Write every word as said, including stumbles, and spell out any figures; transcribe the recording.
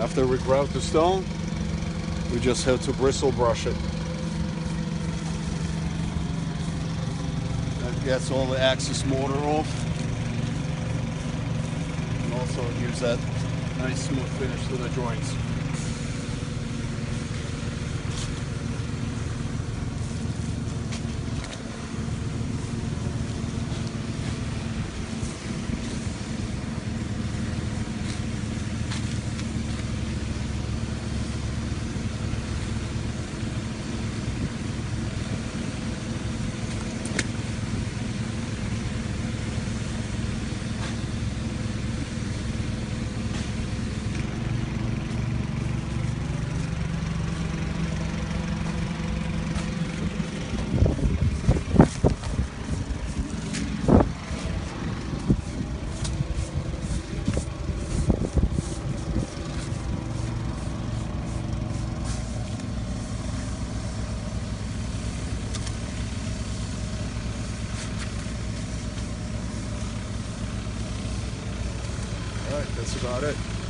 After we grout the stone, we just have to bristle brush it. That gets all the excess mortar off, and also it gives that nice smooth finish to the joints. That's about it.